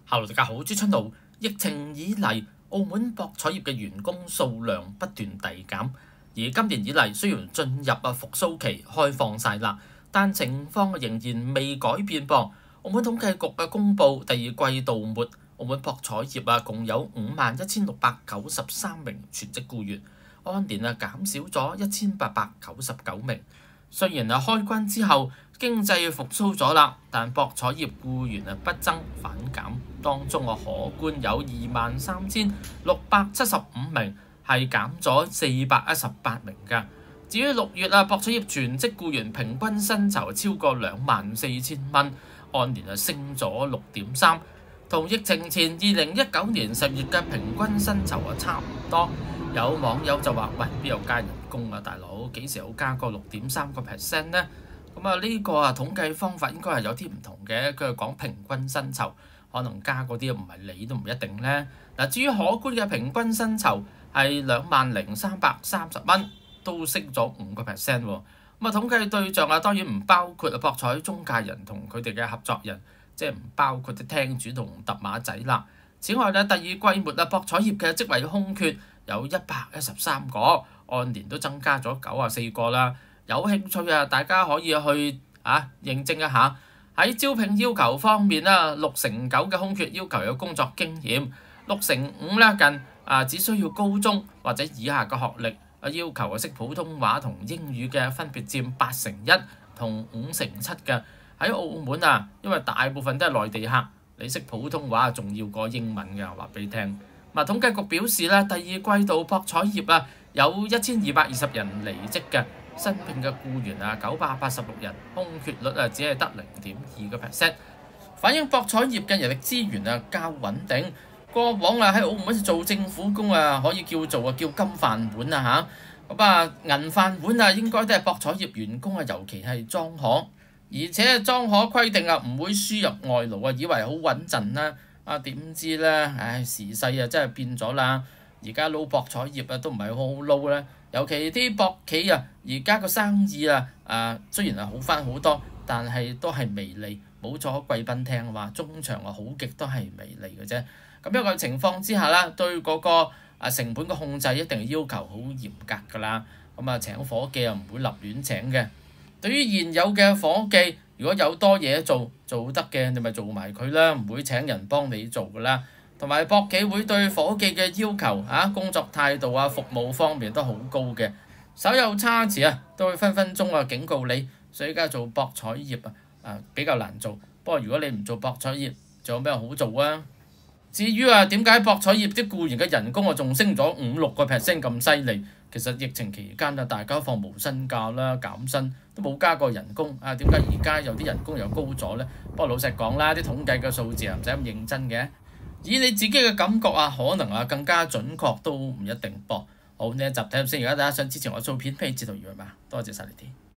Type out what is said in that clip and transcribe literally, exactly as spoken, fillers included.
Hello，大家好，朱春道。疫情以嚟，澳門博彩業嘅員工數量不斷遞減，而今年以嚟雖然進入啊復甦期，開放晒啦，但情況仍然未改變噃。澳門統計局嘅公佈，第二季度末，澳門博彩業啊共有五萬一千六百九十三名全職僱員，按年啊減少咗一千八百九十九名。雖然啊開關之後經濟復甦咗啦，但博彩業僱員啊不增反減，當中啊可觀有二萬三千六百七十五名，係減咗四百一十八名㗎。至於六月啊，博彩業全職僱員平均薪酬超過兩萬四千蚊，按年啊升咗六點三，同疫情前二零一九年十月嘅平均薪酬啊差唔多。有網友就話：喂，邊有加人工啊，大佬？幾時有加過六點三個 percent 呢？咁啊，呢個啊統計方法應該係有啲唔同嘅。佢係講平均薪酬，可能加嗰啲唔係你都唔一定呢。嗱，至於可觀嘅平均薪酬係兩萬零三百三十蚊，都升咗五個 percent 喎。咁啊，統計對象啊當然唔包括博彩中介人同佢哋嘅合作人，即係唔包括啲廳主同揼馬仔啦。此外咧，第二季末啊，博彩業嘅職位空缺有一百一十三個，按年都增加咗九十四個啦。有興趣啊，大家可以去啊認證一下。喺招聘要求方面啦，六成九嘅空缺要求有工作經驗，六成五咧近啊只需要高中或者以下嘅學歷，啊要求啊識普通話同英語嘅分別佔八成一同五成七嘅。喺澳門啊，因為大部分都係內地客。你識普通話仲要過英文嘅，話俾你聽。嗱，統計局表示咧，第二季度博彩業啊有一千二百二十人離職嘅，新聘嘅僱員啊九百八十六人，空缺率啊只係得零點二個 percent， 反映博彩業嘅人力資源啊較穩定。過往啊喺澳門做政府工啊可以叫做啊叫金飯碗啊嚇，咁啊銀飯碗啊應該都係博彩業員工啊，尤其係莊荷。而且莊荷規定啊，唔會輸入外勞啊，以為好穩陣啦。啊點知咧？唉，時勢啊真係變咗啦。而家撈博彩業啊都唔係好好撈啦。尤其啲博企啊，而家個生意啊，啊雖然係好翻好多，但係都係微利。冇咗貴賓廳啊嘛，中場啊好極都係微利嘅啫。咁樣嘅情況之下啦，對嗰個啊成本嘅控制一定要求好嚴格㗎啦。咁啊請夥計啊唔會立亂請嘅。對於現有嘅夥計，如果有多嘢做，做得嘅你咪做埋佢啦，唔會請人幫你做㗎啦。同埋博企會對夥計嘅要求啊，工作態度啊、服務方面都好高嘅，稍有差池啊，都會分分鐘啊警告你。所以而家做博彩業啊，啊比較難做。不過如果你唔做博彩業，仲有咩好做啊？至於啊點解博彩業啲僱員嘅人工啊仲升咗五六個 percent 咁犀利？其實疫情期間啊，大家放無薪假啦，減薪都冇加過人工啊。點解而家有啲人工又高咗呢？不過老實講啦，啲統計嘅數字啊唔使咁認真嘅，以你自己嘅感覺啊，可能啊更加準確都唔一定噃。好，呢一集睇到先，如果大家想支持我做片，可以截圖二維碼，多謝晒你哋。